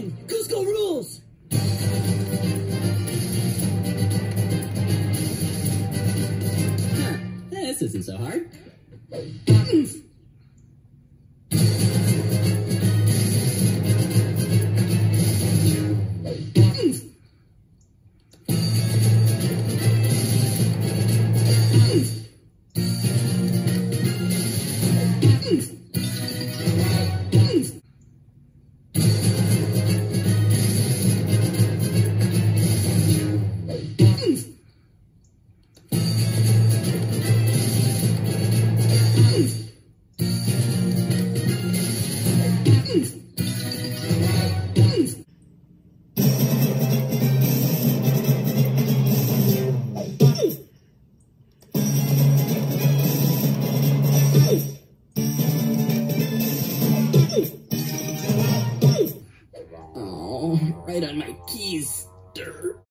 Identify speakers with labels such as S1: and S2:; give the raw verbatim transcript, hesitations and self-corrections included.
S1: game! Cusco rules! Huh, this isn't so hard. Oh, right on my keys. Durr.